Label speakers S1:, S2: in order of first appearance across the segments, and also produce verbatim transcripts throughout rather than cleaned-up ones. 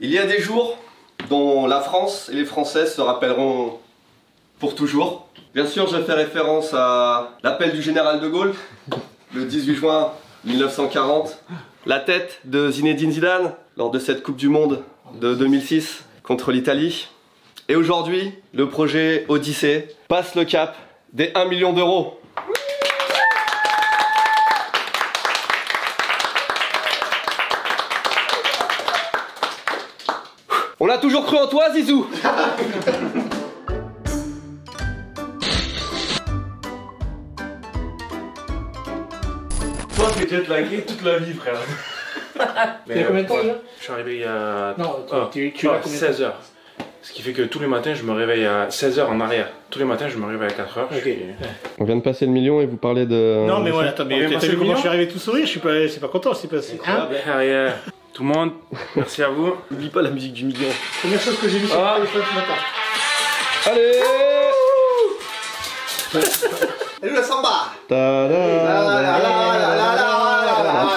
S1: Il y a des jours dont la France et les Français se rappelleront pour toujours. Bien sûr, je fais référence à l'appel du général de Gaulle, le dix-huit juin mille neuf cent quarante. La tête de Zinedine Zidane lors de cette Coupe du Monde de deux mille six contre l'Italie. Et aujourd'hui, le projet Odyssée passe le cap des un million d'euros. On a toujours cru en toi, Zizou.
S2: Toi, tu es liké toute la vie, frère.
S3: Mais il y a combien de temps déjà?
S2: Je suis arrivé il y a
S3: non, tu,
S2: oh,
S3: tu, tu
S2: oh,
S3: as combien
S2: seize heures. Ce qui fait que tous les matins, je me réveille à seize heures en arrière. Tous les matins, je me réveille à quatre heures.
S3: Ok.
S1: On vient de passer le million et vous parlez de...
S3: Non mais voilà, attends, mais t'as vu comment je suis arrivé tout sourire? Je suis pas, je suis pas content, c'est passé. Hein?
S2: Derrière. Tout le monde, merci à vous.
S1: N'oublie pas la musique du million.
S3: Première chose que j'ai vue sur
S2: Ah.
S3: le téléphone ce matin.
S1: Allez.
S4: Salut la samba.
S1: Ta da
S4: La la la la la la la la.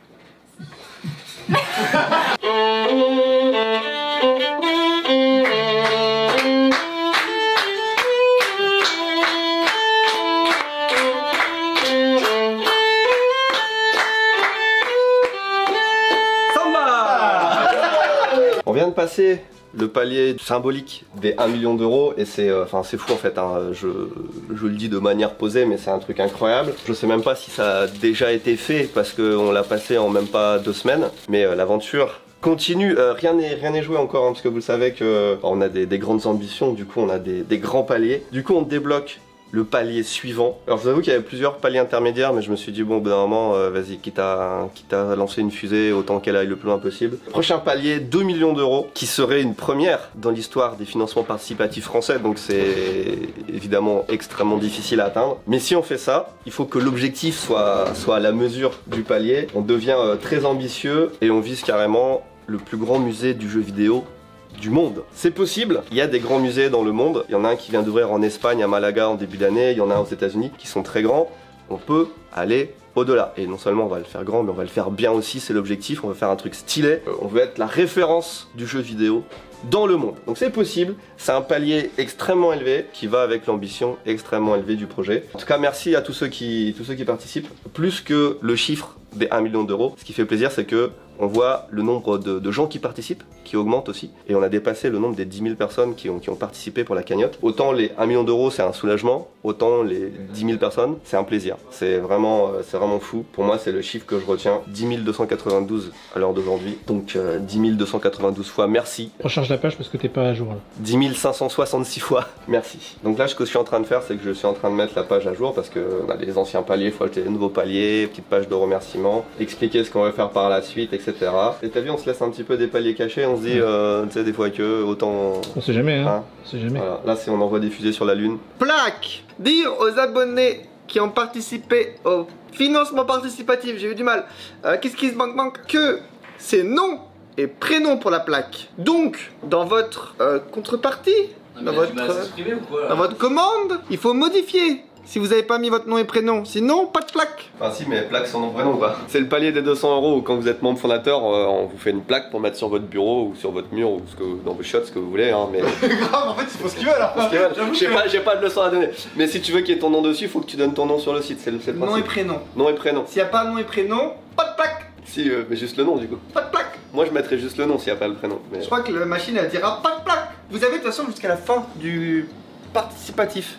S1: On vient de passer le palier symbolique des un million d'euros et c'est euh, enfin c'est fou en fait, hein. je, je le dis de manière posée mais c'est un truc incroyable. Je sais même pas si ça a déjà été fait parce qu'on l'a passé en même pas deux semaines, mais euh, l'aventure continue. Euh, rien n'est rien n'est joué encore, hein, parce que vous le savez que on a des, des grandes ambitions, du coup on a des, des grands paliers, du coup on débloque le palier suivant. Alors je vous avoue qu'il y avait plusieurs paliers intermédiaires, mais je me suis dit bon, au bout d'un moment, euh, vas-y, quitte à, quitte à lancer une fusée, autant qu'elle aille le plus loin possible. Prochain palier, deux millions d'euros, qui serait une première dans l'histoire des financements participatifs français, donc c'est évidemment extrêmement difficile à atteindre. Mais si on fait ça, il faut que l'objectif soit, soit à la mesure du palier. On devient euh, très ambitieux et on vise carrément le plus grand musée du jeu vidéo du monde. C'est possible, il y a des grands musées dans le monde, il y en a un qui vient d'ouvrir en Espagne, à Malaga en début d'année, il y en a un aux États-Unis qui sont très grands, on peut aller au-delà. Et non seulement on va le faire grand, mais on va le faire bien aussi, c'est l'objectif, on va faire un truc stylé, on veut être la référence du jeu vidéo dans le monde. Donc c'est possible, c'est un palier extrêmement élevé qui va avec l'ambition extrêmement élevée du projet. En tout cas, merci à tous ceux qui, tous ceux qui participent, plus que le chiffre des un million d'euros. Ce qui fait plaisir, c'est que on voit le nombre de, de gens qui participent, qui augmente aussi, et on a dépassé le nombre des dix mille personnes qui ont, qui ont participé pour la cagnotte. Autant les un million d'euros c'est un soulagement, autant les dix mille personnes c'est un plaisir. C'est vraiment, euh, c'est vraiment fou. Pour moi c'est le chiffre que je retiens, dix mille deux cent quatre-vingt-douze à l'heure d'aujourd'hui. Donc euh, dix mille deux cent quatre-vingt-douze fois merci.
S3: Recharge la page parce que t'es pas à jour là.
S1: dix mille cinq cent soixante-six fois merci. Donc là ce que je suis en train de faire, c'est que je suis en train de mettre la page à jour parce que on a les anciens paliers, il faut ajouter des nouveaux paliers, petite page de remerciements, expliquer ce qu'on va faire par la suite, et cetera. Et t'as vu, on se laisse un petit peu des paliers cachés, on se dit, euh, tu sais, des fois que autant...
S3: On sait jamais, hein,
S1: hein
S3: on sait jamais.
S1: Voilà. Là, c'est on envoie des fusées sur la Lune.
S4: Plaque. Dire aux abonnés qui ont participé au financement participatif, j'ai eu du mal. Euh, Qu'est-ce qui se manque manque que c'est nom et prénom pour la plaque. Donc, dans votre euh, contrepartie, dans votre,
S5: ou quoi,
S4: dans votre commande, il faut modifier. Si vous avez pas mis votre nom et prénom, sinon pas de plaque.
S1: Enfin si, mais plaque son nom prénom ou pas. C'est le palier des deux cents euros où quand vous êtes membre fondateur, euh, on vous fait une plaque pour mettre sur votre bureau ou sur votre mur ou ce que, dans vos shots, ce que vous voulez, hein, mais...
S4: Grave, en fait, il faut ce qu'il veut alors.
S1: J'ai pas, j'ai pas de leçon à donner. Mais si tu veux qu'il y ait ton nom dessus, il faut que tu donnes ton nom sur le site, c'est le, le principe.
S4: Nom et prénom.
S1: Nom et prénom.
S4: S'il n'y a pas nom et prénom, pas de plaque.
S1: Si, euh, mais juste le nom du coup.
S4: Pas de plaque.
S1: Moi je mettrais juste le nom s'il n'y a pas le prénom. Mais...
S4: Je crois que la machine elle dira pas de plaque. Vous avez de toute façon jusqu'à la fin du participatif.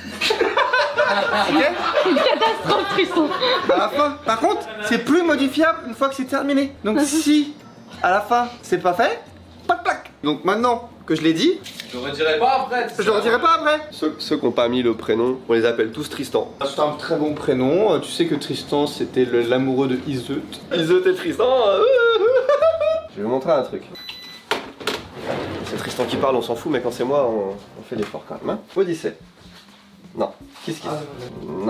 S4: Ok?
S6: Une catastrophe, Tristan.
S4: À la fin. Par contre, c'est plus modifiable une fois que c'est terminé. Donc si à la fin c'est pas fait, pas de plaque. Donc maintenant que je l'ai dit,
S5: je le redirai pas après.
S4: je le redirai pas après.
S1: Ceux, ceux qui n'ont pas mis le prénom, on les appelle tous Tristan.
S4: C'est un très bon prénom. Tu sais que Tristan c'était l'amoureux de Iseut.
S1: Iseut et Tristan. euh, Je vais vous montrer un truc. C'est Tristan qui parle, on s'en fout, mais quand c'est moi, on, on fait l'effort quand même. Hein. Odyssée. Non. Kiss Kiss. Non.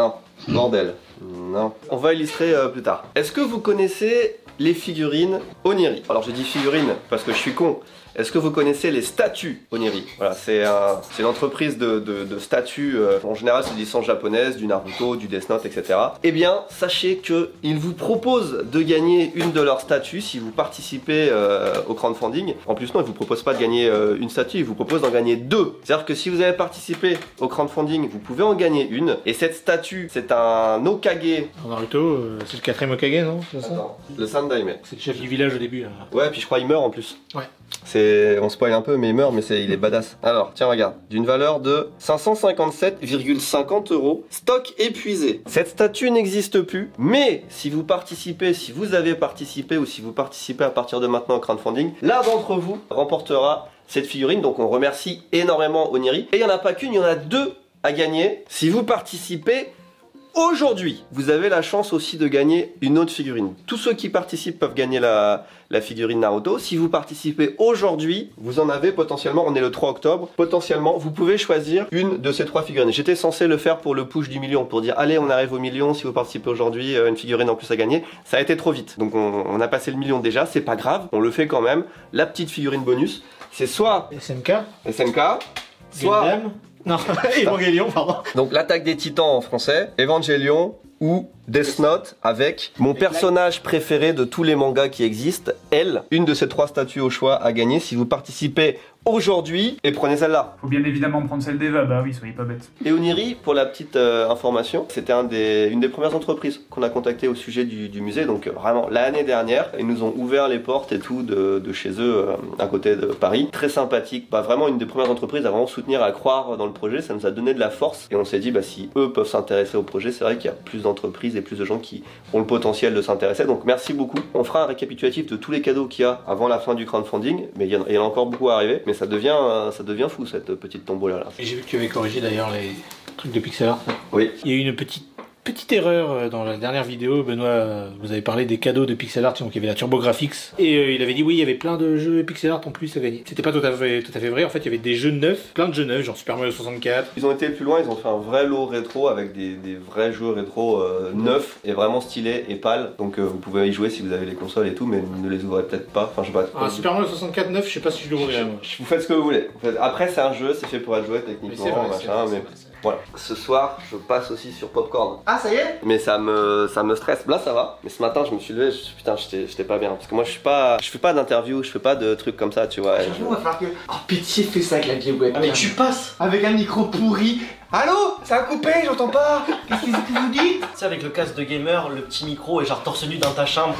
S1: Bordel. Non. On va illustrer euh, plus tard. Est-ce que vous connaissez les figurines Oniri? Alors je dis figurines parce que je suis con. Est-ce que vous connaissez les statues Oniri? Voilà, c'est un, une entreprise de, de, de statues, euh, en général c'est des licences japonaises, du Naruto, du Death Note, et cetera. Eh bien, sachez qu'ils vous proposent de gagner une de leurs statues si vous participez euh, au crowdfunding. En plus non, ils vous proposent pas de gagner euh, une statue, ils vous proposent d'en gagner deux. C'est-à-dire que si vous avez participé au crowdfunding, vous pouvez en gagner une. Et cette statue, c'est un Okage.
S3: Dans Naruto, euh, c'est le quatrième Okage, non? C'est ça?
S1: Attends, le Sandaime.
S3: C'est le chef du village au début. Là.
S1: Ouais, puis je crois qu'il meurt en plus.
S3: Ouais.
S1: C'est, on spoil un peu, mais il meurt, mais c'est, il est badass. Alors, tiens, regarde, d'une valeur de cinq cent cinquante-sept virgule cinquante euros, stock épuisé. Cette statue n'existe plus, mais si vous participez, si vous avez participé ou si vous participez à partir de maintenant au crowdfunding, l'un d'entre vous remportera cette figurine. Donc, on remercie énormément Oniri. Et il n'y en a pas qu'une, il y en a deux à gagner. Si vous participez aujourd'hui, vous avez la chance aussi de gagner une autre figurine. Tous ceux qui participent peuvent gagner la, la figurine Naruto. Si vous participez aujourd'hui, vous en avez potentiellement, on est le trois octobre, potentiellement, vous pouvez choisir une de ces trois figurines. J'étais censé le faire pour le push du million, pour dire allez, on arrive au million, si vous participez aujourd'hui, une figurine en plus à gagner. Ça a été trop vite. Donc on, on a passé le million déjà, c'est pas grave, on le fait quand même. La petite figurine bonus, c'est soit
S3: S N K,
S1: S N K, soit...
S3: Gundam. Non, Evangelion, pardon.
S1: Donc l'attaque des titans en français, Evangelion ou Death Note avec mon personnage préféré de tous les mangas qui existent, elle, une de ces trois statues au choix à gagner si vous participez aujourd'hui et prenez celle-là.
S7: Faut bien évidemment prendre celle d'Eva, bah oui, soyez pas bêtes.
S1: Et Oniri, pour la petite euh, information, c'était un des, une des premières entreprises qu'on a contactées au sujet du, du musée, donc euh, vraiment l'année dernière, ils nous ont ouvert les portes et tout de, de chez eux euh, à côté de Paris. Très sympathique, bah, vraiment une des premières entreprises à vraiment soutenir, à croire dans le projet, ça nous a donné de la force et on s'est dit bah, si eux peuvent s'intéresser au projet, c'est vrai qu'il y a plus d'entreprises et plus de gens qui ont le potentiel de s'intéresser, donc merci beaucoup. On fera un récapitulatif de tous les cadeaux qu'il y a avant la fin du crowdfunding, mais il y en a, il y en a encore beaucoup à arriver, mais ça devient, ça devient fou cette petite tombola là.
S3: Et j'ai vu que tu avais corrigé d'ailleurs les trucs de pixel art.
S1: Oui.
S3: Il y a eu une petite petite erreur dans la dernière vidéo. Benoît, vous avez parlé des cadeaux de pixel art, donc il y avait la TurboGrafx. Et euh, il avait dit oui, il y avait plein de jeux pixel art en plus à gagner. C'était pas tout à fait, tout à fait vrai. En fait, il y avait des jeux neufs, plein de jeux neufs, genre Super Mario soixante-quatre.
S1: Ils ont été plus loin, ils ont fait un vrai lot rétro avec des, des vrais jeux rétro euh, neufs et vraiment stylés et pâles. Donc euh, vous pouvez y jouer si vous avez les consoles et tout, mais ne les ouvrez peut-être pas. Enfin, je sais pas.
S3: Un Super Mario soixante-quatre neuf, je sais pas si je l'ouvrirais moi.
S1: Vous faites ce que vous voulez. Après, c'est un jeu, c'est fait pour être joué techniquement,
S3: mais vrai,
S1: machin, mais. Voilà. Ce soir, je passe aussi sur Popcorn.
S4: Ah, ça y est?
S1: Mais ça me, ça me stresse. Là, ça va. Mais ce matin, je me suis levé, je me suis dit, putain, j'étais pas bien. Parce que moi, je suis pas, je fais pas d'interview, je fais pas de trucs comme ça, tu vois.
S4: Il va falloir que. Oh, pitié, fais ça avec la vieille web.
S3: Ah, mais tu passes
S4: avec un micro pourri. Allô? Ça a coupé, j'entends pas. Qu'est-ce que vous dites?
S8: Tu sais, avec le casque de gamer, le petit micro et genre torse nu dans ta chambre.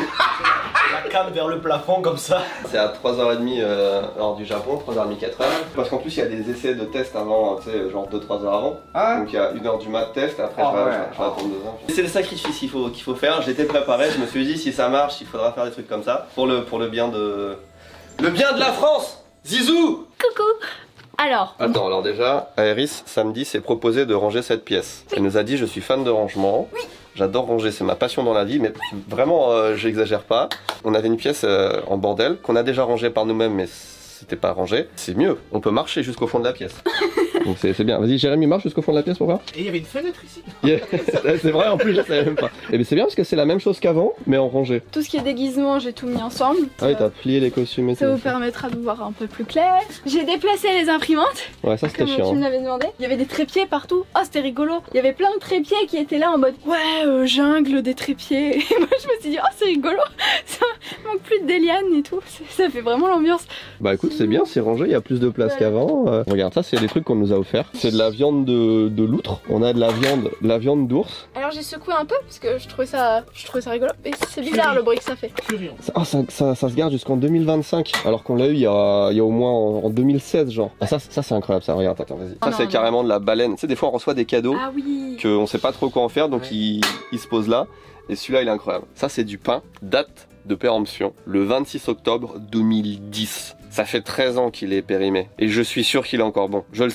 S8: La cam vers le plafond comme ça.
S1: C'est à trois heures trente euh, heure du Japon, trois heures trente, quatre heures. Parce qu'en plus, il y a des essais de test avant, tu sais, genre deux trois heures avant.
S4: Ah.
S1: Donc il y a une heure du mat test, et après
S4: Oh,
S1: je vais,
S4: ouais.
S1: je vais- je vais attendre deux heures. C'est le sacrifice qu'il faut, qu'il faut faire. J'étais préparé, je me suis dit, si ça marche, il faudra faire des trucs comme ça. Pour le, pour le bien de. Le bien de la France! Zizou!
S6: Coucou. Alors,
S1: Attends, alors déjà, Aéris, samedi, s'est proposé de ranger cette pièce. Elle nous a dit, je suis fan de rangement. Oui. J'adore ranger, c'est ma passion dans la vie, mais vraiment, euh, j'exagère pas. On avait une pièce euh, en bordel, qu'on a déjà rangée par nous-mêmes, mais c'était pas rangé. C'est mieux, on peut marcher jusqu'au fond de la pièce. Donc c'est c'est bien. Vas-y, Jérémy, marche jusqu'au fond de la pièce pour voir.
S3: Et il y avait une fenêtre ici.
S1: Yeah. C'est vrai, en plus, je savais même pas. Et bien c'est bien parce que c'est la même chose qu'avant, mais en rangé.
S9: Tout ce qui est déguisement, j'ai tout mis ensemble.
S1: Ah oui, t'as plié les costumes et
S9: Ça
S1: tout.
S9: vous permettra de voir un peu plus clair. J'ai déplacé les imprimantes,
S1: Ouais, ça c'était
S9: comme
S1: chiant.
S9: tu me l'avais demandé. Il y avait des trépieds partout. Oh, c'était rigolo. Il y avait plein de trépieds qui étaient là en mode ouais, euh, jungle des trépieds. Et moi, je me suis dit, oh, c'est rigolo. Ça manque plus de des lianes et tout. C'est- Ça fait vraiment l'ambiance.
S1: Bah écoute, c'est bien, c'est rangé, il y a plus de place qu'avant. Euh, regarde, ça c'est des trucs qu'on nous a offert. C'est de la viande de, de loutre, on a de la viande, de la viande d'ours.
S9: Alors, j'ai secoué un peu parce que je trouvais ça, je trouvais ça rigolo. Et c'est bizarre le bruit que ça fait.
S3: Furion.
S1: Ça, oh, ça, ça, ça se garde jusqu'en deux mille vingt-cinq, alors qu'on l'a eu il y a, il y a au moins en, en deux mille seize, genre. Ah, ça, ça c'est incroyable, ça, regarde, attends, vas-y.
S9: Oh
S1: ça,
S9: non,
S1: c'est
S9: non.
S1: carrément de la baleine. Tu sais, des fois, on reçoit des cadeaux
S9: Ah oui.
S1: qu'on sait pas trop quoi en faire, donc il, il se pose là. Et celui-là, il est incroyable. Ça, c'est du pain, date de péremption, le vingt-six octobre deux mille dix. Ça fait treize ans qu'il est périmé. Et je suis sûr qu'il est encore bon. Je le sais.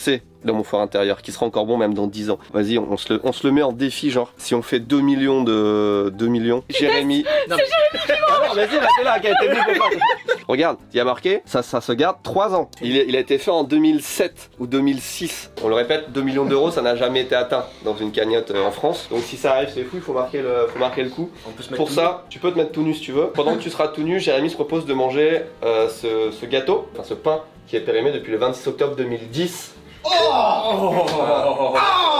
S1: dans mon four intérieur, qui sera encore bon même dans dix ans. Vas-y, on, on, se le, on se le met en défi, genre, si on fait deux millions de... deux millions, Jérémy...
S6: C'est Jérémy qui
S1: ah non, vas-y, là, c'est là, qui a été dit pour pas. Regarde, il y a marqué, ça, ça se garde trois ans. Il, est, il a été fait en deux mille sept ou deux mille six. On le répète, deux millions d'euros, ça n'a jamais été atteint dans une cagnotte euh, en France. Donc si ça arrive, c'est fou, il faut marquer le, faut marquer le coup.
S8: On peut se mettre
S1: Pour
S8: tout
S1: ça, tu peux te mettre tout nu si tu veux. Pendant que tu seras tout nu, Jérémy se propose de manger euh, ce, ce gâteau, enfin ce pain qui est périmé depuis le vingt-six octobre deux mille dix. Oh oh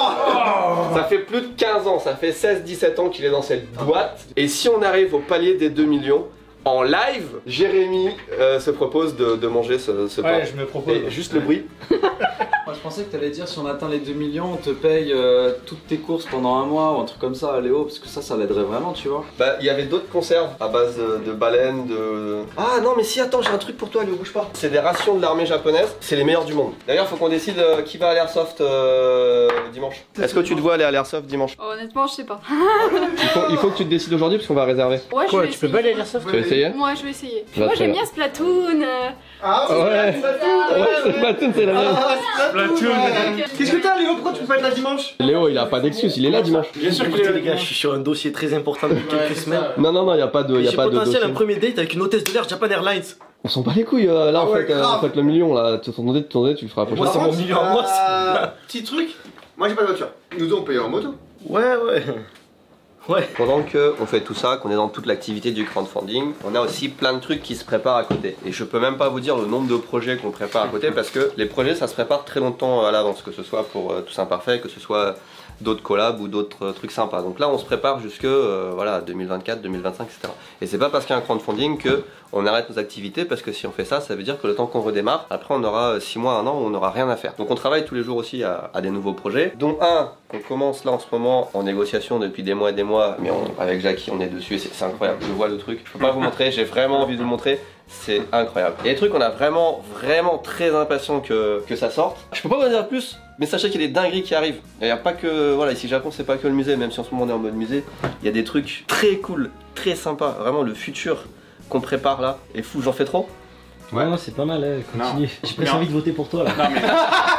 S1: ça fait plus de quinze ans, ça fait seize dix-sept ans qu'il est dans cette boîte. Et si on arrive au palier des deux millions, en live, Jérémy euh, se propose de, de manger ce, ce pain.
S3: Ouais, je me propose.
S1: Et juste le bruit.
S5: Moi je pensais que t'allais dire si on atteint les deux millions, on te paye euh, toutes tes courses pendant un mois ou un truc comme ça, Léo, parce que ça, ça l'aiderait vraiment, tu vois.
S1: Bah, il y avait d'autres conserves à base de, de baleines, de... Ah non, mais si, attends, j'ai un truc pour toi, Léo, bouge pas. C'est des rations de l'armée japonaise, c'est les meilleurs du monde. D'ailleurs, faut qu'on décide euh, qui va à l'Airsoft euh, dimanche. Est-ce que tu te vois aller à l'Airsoft dimanche?
S9: Honnêtement, je sais pas.
S1: il faut, il faut que tu te décides aujourd'hui parce qu'on va réserver.
S9: Ouais, je
S3: Quoi,
S9: vais
S3: tu peux
S9: essayer.
S3: pas aller à l'Airsoft?
S1: Tu veux essayer?
S9: Moi, je vais essayer.
S1: Bah,
S9: Moi,
S1: très
S9: j'aime
S1: bien.
S9: bien Splatoon. euh,
S4: Ah, c'est
S1: Ouais.
S4: Splatoon,
S1: Ouais, Splatoon, c'est la mienne.
S4: Ah, Splatoon. Qu'est-ce que t'as, Léo? Pourquoi tu peux pas être là dimanche?
S1: Léo, il a pas d'excuse, il est là dimanche.
S2: Bien sûr qu'il est
S8: Écoutez
S2: là,
S8: les gars, je suis sur un dossier très important depuis quelques semaines.
S1: Non, non, non, il y a pas de, y a
S8: J'ai
S1: pas de
S8: potentiel
S1: dossier.
S8: un premier date avec une hôtesse de l'air Japan Airlines.
S1: On s'en bat les couilles, euh, là,
S4: Ah
S1: en,
S4: ouais,
S1: fait, euh,
S4: grave.
S1: en fait, le million, là, ton date, ton date, tu le feras la prochaine
S8: Moi, c'est
S1: fois.
S8: mon million à moi.
S4: Euh, petit truc, moi j'ai pas de voiture. Nous deux on paye en moto.
S8: Ouais, ouais. Ouais.
S1: Pendant que on fait tout ça, qu'on est dans toute l'activité du crowdfunding, on a aussi plein de trucs qui se préparent à côté. Et je peux même pas vous dire le nombre de projets qu'on prépare à côté parce que les projets ça se prépare très longtemps à l'avance, que ce soit pour euh, Tous Imparfaits, que ce soit d'autres collabs ou d'autres euh, trucs sympas. Donc là on se prépare jusque euh, voilà, deux mille vingt-quatre, deux mille vingt-cinq, et cetera. Et c'est pas parce qu'il y a un crowdfunding que on arrête nos activités, parce que si on fait ça, ça veut dire que le temps qu'on redémarre, après on aura six mois, un an où on n'aura rien à faire. Donc on travaille tous les jours aussi à, à des nouveaux projets, dont un qu'on commence là en ce moment en négociation depuis des mois et des mois, mais on, avec Jackie on est dessus et c'est incroyable, je vois le truc, je peux pas vous montrer, j'ai vraiment envie de vous le montrer. C'est incroyable. Il y a des trucs qu'on a vraiment, vraiment très impatient que, que ça sorte. Je peux pas vous en dire plus, mais sachez qu'il y a des dingueries qui arrivent. Il n'y a pas que, voilà, ici Japon c'est pas que le musée, même si en ce moment on est en mode musée, il y a des trucs très cool, très sympas. Vraiment le futur qu'on prépare là est fou, j'en fais trop.
S8: Ouais, non, c'est pas mal, hein. Continue. J'ai presque
S2: Non.
S8: envie de voter pour toi là.
S2: Non mais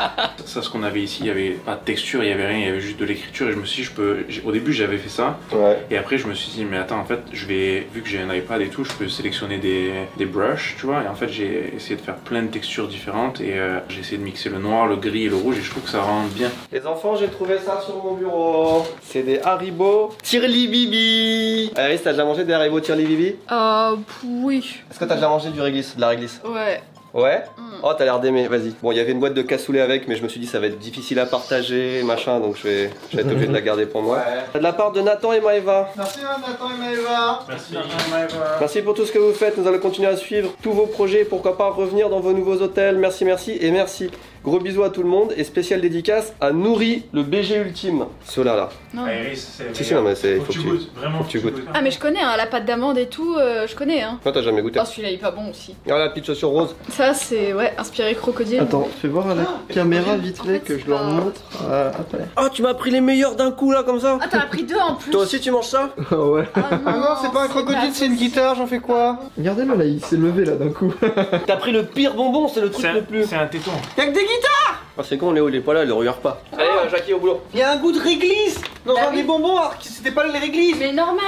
S2: ça, ce qu'on avait ici, il y avait pas de texture, il y avait rien, il y avait juste de l'écriture et je me suis dit, je peux. j'ai- Au début, j'avais fait ça
S1: Ouais.
S2: et après, je me suis dit, mais attends, en fait, je vais, vu que j'ai un iPad et tout, je peux sélectionner des, des brushes, tu vois. Et en fait, j'ai essayé de faire plein de textures différentes et euh, j'ai essayé de mixer le noir, le gris et le rouge et je trouve que ça rend bien.
S1: Les enfants, j'ai trouvé ça sur mon bureau. C'est des Haribo Tirli-Bibi. Alice, t'as déjà mangé des Haribo Tirli-Bibi?
S9: Euh, oui.
S1: Est-ce que t'as déjà mangé du réglisse, de la réglisse?
S9: Ouais.
S1: Ouais.
S9: Mm.
S1: Oh, t'as l'air d'aimer, vas-y. Bon, il y avait une boîte de cassoulet avec, mais je me suis dit ça va être difficile à partager, machin, donc je vais, je vais être obligé de la garder pour moi. De la part de Nathan et Maëva.
S4: Merci Nathan et Maëva.
S2: Merci.
S1: Merci pour tout ce que vous faites, nous allons continuer à suivre tous vos projets, pourquoi pas revenir dans vos nouveaux hôtels. Merci, merci et merci. Gros bisous à tout le monde et spéciale dédicace à Nourri, le B G ultime. Cela là.
S9: Non.
S2: Iris, c'est.
S1: Si, si, non, mais c'est.
S2: Faut que tu goûtes, vraiment.
S1: faut que tu goûtes.
S9: Ah, mais je connais, hein, la pâte d'amande et tout, euh, je connais. Hein.
S1: Toi, t'as jamais goûté.
S9: Oh, celui-là, il est pas bon aussi.
S1: Regarde la petite chaussure rose.
S9: Ça, c'est, ouais, inspiré crocodile.
S4: Attends, fais voir à la caméra vite
S9: En
S4: fait
S9: fait,
S4: que
S9: c'est
S4: je leur
S9: pas-
S4: montre. Euh, après.
S1: Oh, tu m'as pris les meilleurs d'un coup là, comme ça.
S9: Ah, t'en as pris deux en plus.
S1: Toi aussi, tu manges ça?
S4: ouais.
S9: Ah non,
S4: Ah non, c'est pas un crocodile, c'est une guitare, j'en fais quoi? Regardez-le là, il s'est levé là d'un coup.
S1: T'as pris le pire bonbon, c'est le truc
S2: C'est
S1: le
S2: un,
S1: plus.
S2: c'est un téton.
S4: Y'a que des guitares!
S1: Ah, c'est con, Léo, il est pas là, il le regarde pas. Allez, euh, Jackie, au boulot.
S4: Y'a un goût de réglisse dans
S9: Bah
S4: un
S9: oui.
S4: des bonbons alors que c'était pas les réglisses.
S9: Mais normal.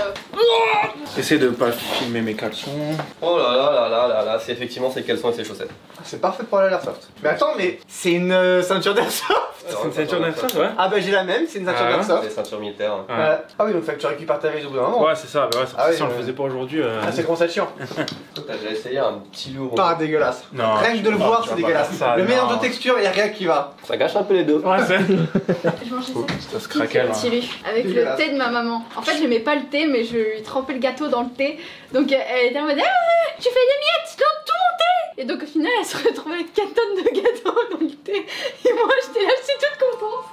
S2: Essaye de pas filmer mes caleçons.
S1: Oh là là là là là là, c'est effectivement ses caleçons et ses chaussettes.
S4: C'est parfait pour aller à l'airsoft. Mais attends, mais c'est une euh, ceinture d'airsoft.
S2: C'est une ceinture d'airsoft, ouais.
S4: Ah bah j'ai la même, c'est une ceinture
S2: Ah ouais.
S1: C'est
S4: d'airsoft.
S1: des ceintures militaires. hein.
S2: Ouais.
S4: Euh, ah oui, donc faut que tu récupères ta veste au bout d'un moment.
S2: Ouais, c'est ça, bah ouais, c'est-
S4: Ah oui,
S2: si on le
S4: ouais.
S2: faisait pas aujourd'hui. euh,
S4: Ah, c'est comment ça chiant.
S1: T'as déjà essayé un petit lourd.
S4: Ah, dégueulasse.
S2: Non,
S4: Rien que de le
S2: tu vas
S4: voir,
S2: pas-
S4: c'est
S2: tu vas pas
S4: dégueulasse.
S2: faire ça,
S4: Le mélange
S2: non.
S4: de texture, y'a rien qui va.
S1: Ça gâche un peu les deux.
S2: Ouais, c'est.
S9: Je mangeais ça.
S2: Ça se craquait là.
S9: Petit Lu, avec
S4: Dégueulasse.
S9: le thé de ma maman. En fait, j'aimais pas le thé, mais je lui trempais le gâteau dans le thé. Donc euh, elle était en mode ah, tu fais des miettes dans tout mon thé. Et donc au final, elle se retrouvait avec quatre tonnes de gâteau dans le thé. Et moi, j'étais là, j'étais toute contente.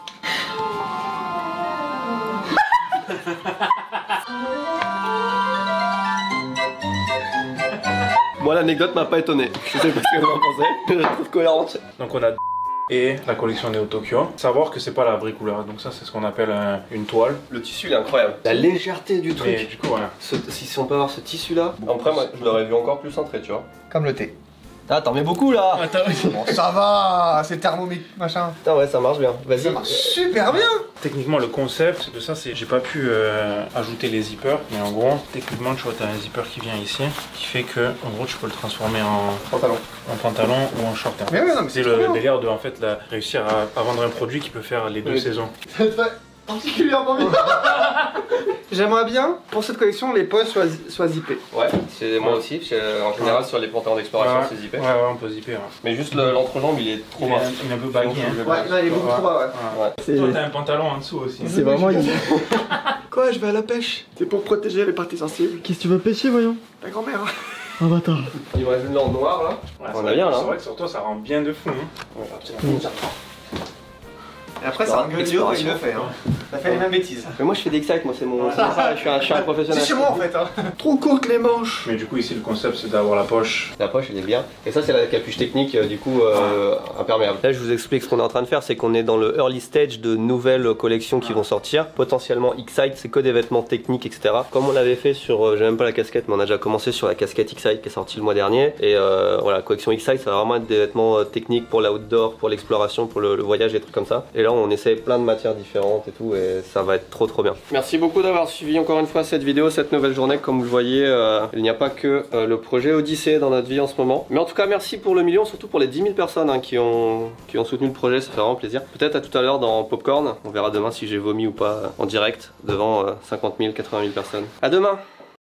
S1: Moi, l'anecdote m'a pas étonné. Je sais pas ce que vous en pensez. Je la trouve cohérente.
S2: Donc on a et la collection Neo Tokyo. Savoir que c'est pas la vraie couleur, donc ça c'est ce qu'on appelle un- une toile.
S1: Le tissu, il est incroyable. La légèreté du
S2: Mais
S1: truc.
S2: du coup, voilà.
S1: Ce- si on peut avoir ce tissu là. Après, moi, je l'aurais vu encore plus cintré, tu vois.
S4: Comme le thé.
S1: Ah, t'en mets beaucoup là.
S3: Attends,
S4: Bon, ça va, c'est thermomique, machin.
S1: Putain, ouais, ça marche bien. Vas-y.
S4: Ça marche super bien.
S2: Techniquement, le concept de ça, c'est j'ai pas pu euh, ajouter les zippers, mais en gros, techniquement, tu vois, t'as un zipper qui vient ici, qui fait que, en gros, tu peux le transformer en
S4: Pantalon.
S2: en pantalon ou en short.
S4: Mais oui, non, mais
S2: C'est
S4: c'est
S2: le
S4: trop bien.
S2: délire de en fait la, réussir à, à vendre un produit qui peut faire les deux
S4: Oui.
S2: saisons.
S4: Ça te fait particulièrement bien. J'aimerais bien, pour cette collection, les poches soient, soient zippés.
S1: Ouais, c'est moi aussi. parce que, En général, sur les pantalons d'exploration,
S2: Ouais,
S1: c'est zippé.
S2: Ouais, ouais, on peut zipper. Ouais.
S1: Mais juste le- l'entrejambe, il est trop
S2: Il est,
S1: bas.
S2: un, il est un peu baggy. Hein.
S4: Ouais, là, il est beaucoup trop bas, ouais.
S2: Ouais. Toi, t'as un pantalon en dessous aussi.
S4: C'est vraiment une... Quoi, je vais à la pêche. C'est pour protéger les parties sensibles.
S10: Qu'est-ce que tu vas pêcher, voyons?
S4: Ta grand-mère.
S10: Ah, bâtard.
S1: Il me reste une en noir là.
S2: Ouais,
S1: On
S2: c'est
S1: a bien là.
S2: C'est vrai que sur toi, ça rend bien de fou. Hein.
S4: Et après, ça engueule dur et il le fait. Hein. Ça fait les mêmes bêtises.
S1: Mais moi je fais des excite, moi c'est mon. c'est ça, je suis un, je suis un professionnel.
S4: C'est chez moi en fait. Hein. Trop courtes les manches.
S2: Mais du coup, ici, le concept, c'est d'avoir la poche.
S1: La poche elle est bien. Et ça c'est la capuche technique euh, du coup euh, imperméable. Là je vous explique ce qu'on est en train de faire, c'est qu'on est dans le early stage de nouvelles collections qui vont sortir. Potentiellement Excite, c'est que des vêtements techniques, et cetera. Comme on l'avait fait sur, euh, j'ai même pas la casquette, mais on a déjà commencé sur la casquette Excite qui est sortie le mois dernier. Et euh, voilà, la collection Excite, ça va vraiment être des vêtements euh, techniques pour l'outdoor, pour l'exploration, pour le, le voyage, des trucs comme ça. Et là on essaie plein de matières différentes et tout, et ça va être trop trop bien. Merci beaucoup d'avoir suivi encore une fois cette vidéo, cette nouvelle journée. Comme vous le voyez, euh, il n'y a pas que euh, le projet Odyssée dans notre vie en ce moment. Mais en tout cas, merci pour le million, surtout pour les dix mille personnes hein, qui, ont, qui ont soutenu le projet, ça fait vraiment plaisir. Peut-être à tout à l'heure dans Popcorn, on verra demain si j'ai vomi ou pas en direct devant euh, cinquante mille, quatre-vingt mille personnes. À demain!